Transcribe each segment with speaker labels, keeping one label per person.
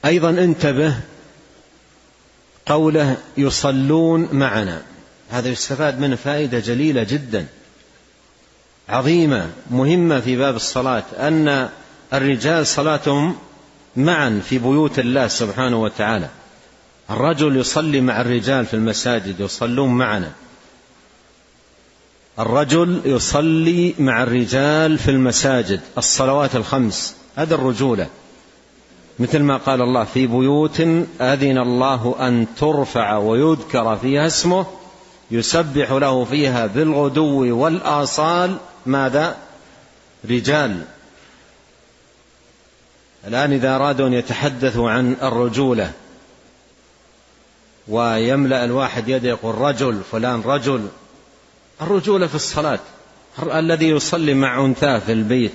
Speaker 1: أيضا انتبه قوله يصلون معنا، هذا يستفاد منه فائدة جليلة جدا عظيمة مهمة في باب الصلاة، أن الرجال صلاتهم معا في بيوت الله سبحانه وتعالى. الرجل يصلي مع الرجال في المساجد، يصلون معنا. الرجل يصلي مع الرجال في المساجد الصلوات الخمس، هذا الرجولة، مثل ما قال الله في بيوت أذن الله أن ترفع ويذكر فيها اسمه يسبح له فيها بالغدو والآصال ماذا؟ رجال. الآن إذا أرادوا أن يتحدثوا عن الرجولة ويملأ الواحد يده يقول رجل فلان رجل، الرجولة في الصلاة. الذي يصلي مع أنثاه في البيت،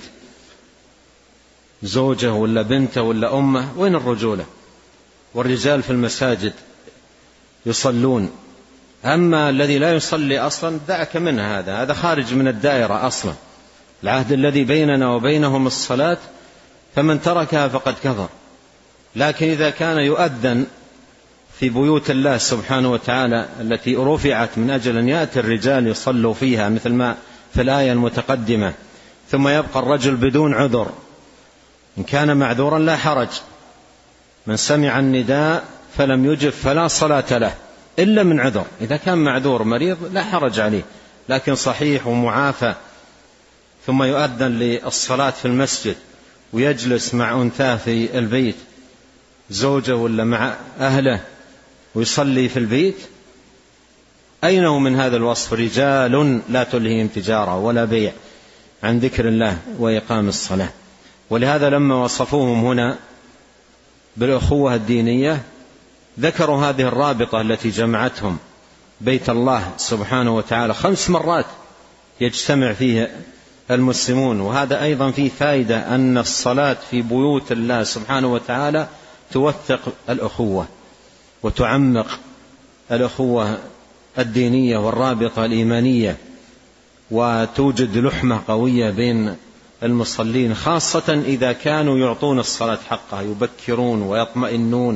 Speaker 1: زوجه ولا بنته ولا أمه، وين الرجولة؟ والرجال في المساجد يصلون. أما الذي لا يصلي أصلا دعك منه، هذا خارج من الدائرة أصلا. العهد الذي بيننا وبينهم الصلاة، فمن تركها فقد كفر. لكن إذا كان يؤذن في بيوت الله سبحانه وتعالى التي رفعت من أجل أن يأتي الرجال يصلوا فيها مثل ما في الآية المتقدمة، ثم يبقى الرجل بدون عذر، إن كان معذورا لا حرج، من سمع النداء فلم يجب فلا صلاة له إلا من عذر. إذا كان معذور مريض لا حرج عليه، لكن صحيح ومعافى ثم يؤذن للصلاة في المسجد ويجلس مع أنثاه في البيت، زوجه ولا مع أهله، ويصلي في البيت، أين هو من هذا الوصف؟ رجال لا تلهيهم تجارة ولا بيع عن ذكر الله وإقام الصلاة. ولهذا لما وصفوهم هنا بالأخوة الدينية ذكروا هذه الرابطة التي جمعتهم بيت الله سبحانه وتعالى 5 مرات يجتمع فيه المسلمون. وهذا أيضا فيه فائدة، أن الصلاة في بيوت الله سبحانه وتعالى توثق الأخوة وتعمق الأخوة الدينية والرابطة الإيمانية، وتوجد لحمة قوية بين المصلين، خاصة إذا كانوا يعطون الصلاة حقها، يبكرون ويطمئنون.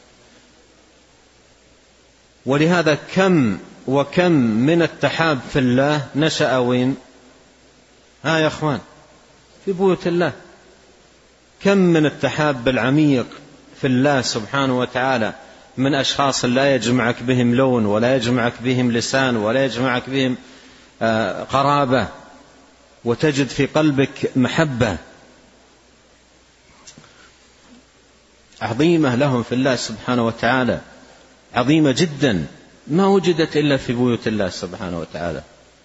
Speaker 1: ولهذا كم من التحاب في الله نشأ وين؟ يا أخوان في بيوت الله. كم من التحاب العميق في الله سبحانه وتعالى من أشخاص لا يجمعك بهم لون ولا يجمعك بهم لسان ولا يجمعك بهم قرابة، وتجد في قلبك محبة عظيمة لهم في الله سبحانه وتعالى، عظيمة جدا، ما وجدت إلا في بيوت الله سبحانه وتعالى،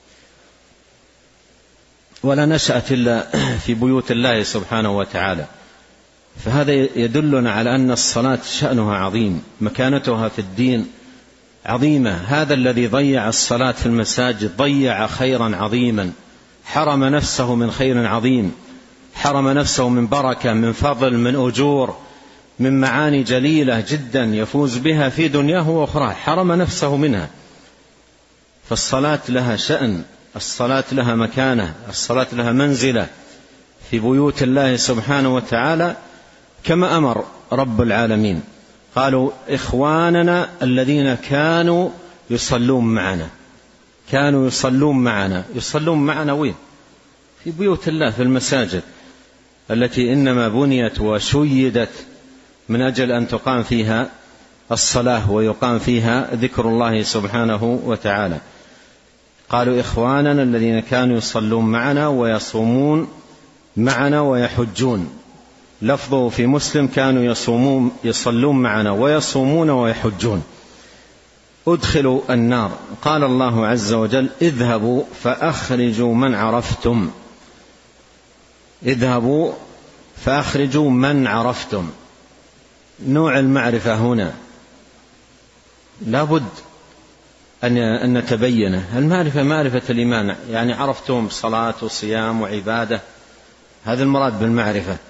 Speaker 1: ولا نشأت إلا في بيوت الله سبحانه وتعالى. فهذا يدلنا على أن الصلاة شأنها عظيم، مكانتها في الدين عظيمة. هذا الذي ضيع الصلاة في المساجد ضيع خيرا عظيما، حرم نفسه من خير عظيم، حرم نفسه من بركة، من فضل، من أجور، من معاني جليلة جدا يفوز بها في دنياه وأخرى، حرم نفسه منها. فالصلاة لها شأن، الصلاة لها مكانة، الصلاة لها منزلة في بيوت الله سبحانه وتعالى، كما أمر رب العالمين. قالوا إخواننا الذين كانوا يصلون معنا، كانوا يصلون معنا. يصلون معنا وين؟ في بيوت الله، في المساجد التي إنما بنيت وشيدت من أجل أن تقام فيها الصلاة ويقام فيها ذكر الله سبحانه وتعالى. قالوا إخواننا الذين كانوا يصلون معنا ويصومون معنا ويحجون. لفظه في مسلم كانوا يصلون معنا ويصومون ويحجون. ادخلوا النار. قال الله عز وجل اذهبوا فأخرجوا من عرفتم. اذهبوا فأخرجوا من عرفتم. نوع المعرفة هنا لابد أن نتبينه. المعرفة معرفة الإيمان، يعني عرفتم صلاة وصيام وعبادة، هذا المراد بالمعرفة.